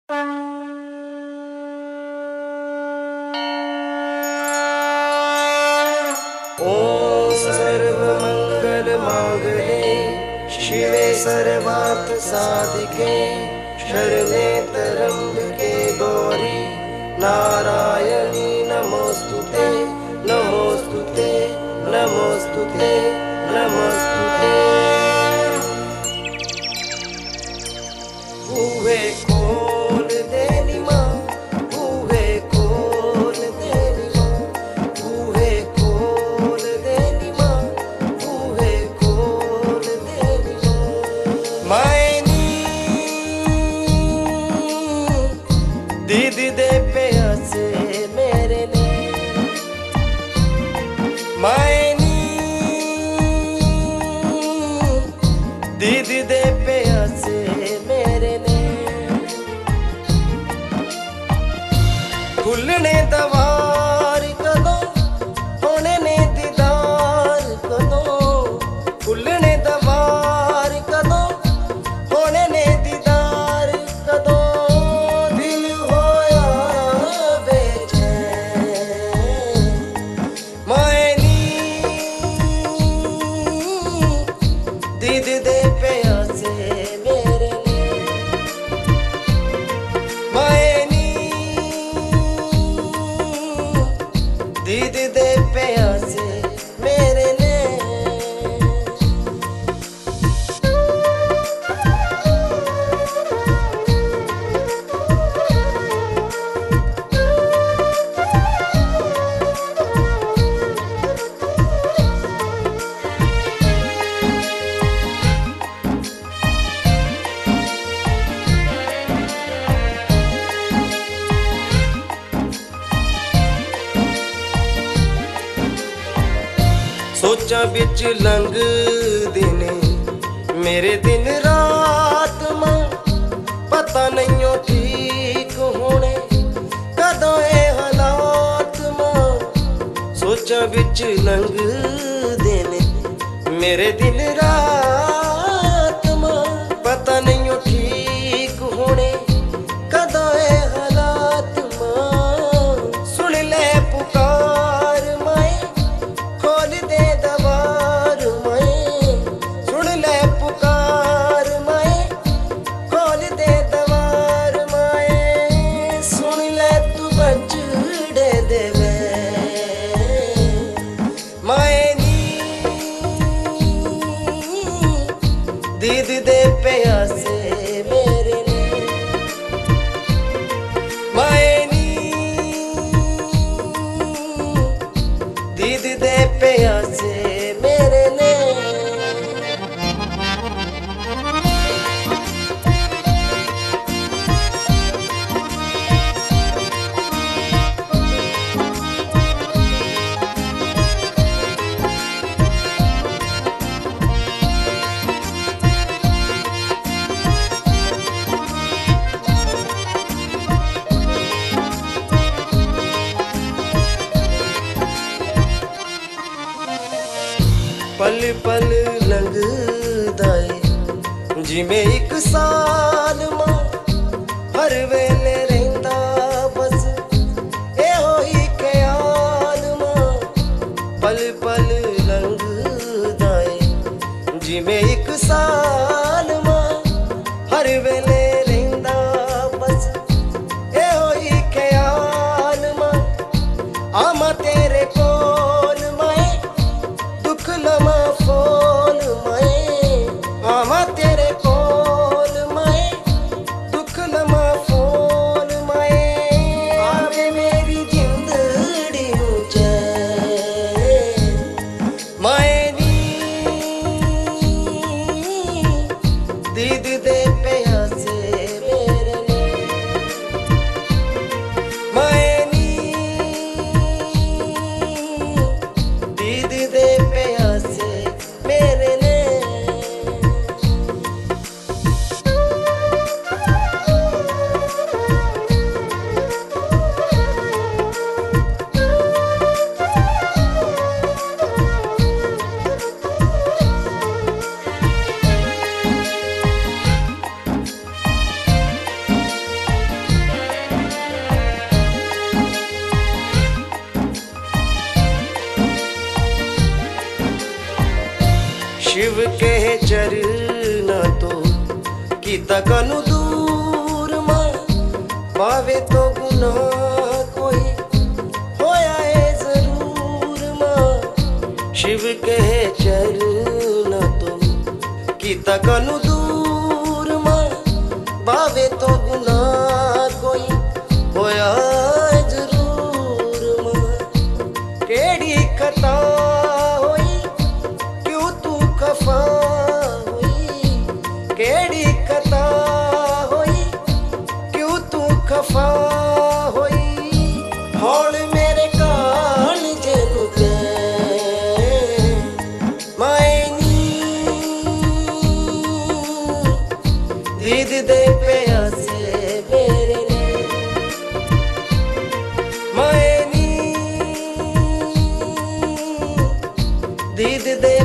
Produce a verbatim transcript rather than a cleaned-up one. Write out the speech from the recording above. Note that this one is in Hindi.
ओम सर्वमंगल मांगल्ये शिवे सर्वार्थ साधिके शरणे त्र्यंबके गौरी नारायणी नमोस्तुते नमोस्तुते नमोस्तुते नमोस्तुते। बूहे खोल दे नी मां, बूहे खोल दे नी मां, बूहे खोल दे नी मां, बूहे खोल दे नी मां। माए नी दीदी दे प्यासे मेरे ने, माए नी दीदी दे प्यासे मेरे ने। खुलने दवार कदों होने ने दीदार कदों, खुलने दवार कदों होने ने दीदार कदों। दिल होया बेचैन माए नी दीदी दे प्यासे मेरे ने, माए नी दीदी दे प्यासे मेरे ने। सोचा बिच लंघदे ने मेरे दिन रात मां, पता नहीं ओ ठीक होने कदों ए हालात मां। सोचा बिच लंघदे ने मेरे दिन रात मां, पता नहीं ओ ठीक होने कदों ए हालात मां। सुन ले पुकार माए खोल दे दवार माए, सुन ले पुकार माए खोल दे दवार माए। सुन ले तू बचड़े दे वे माए नी दीदी दे प्यासे मेरे ने, माए नी दीदी दे प्यासे मेरे ने। पल पल लंघदा ए जिवें इक साल मां, हर वेले रहिंदा बस एहो ही ख्याल मां। पल पल लंघदा ए जिवें इक साल मां, हर वेले रहिंदा बस एहो ही ख्याल मां। आमा तेरे कोल माए दुख लमा फोल माए, आवा तेरे कोल माए दुख लमा फोल माए। आवे मेरी जिंदड़ी नू चैन माए नी दीदी दे प्यासे मेरे ने, माए नी दीदी दे प्यासे शिव के चरना तो कीता कनु दूर मां पावे तो गुनाह कोई होया है जरूर मां शिव के चरना तो कीता कनु दूर मां पावे तो गुनाह कोई होया है जरूर मां केड़ी खता खफा हुई केड़ी कता होई क्यों तू खफा होई हौल मेरे कान जेनु ते मायनी दीद दे प्यासे मेरे ने मायनी दीद दे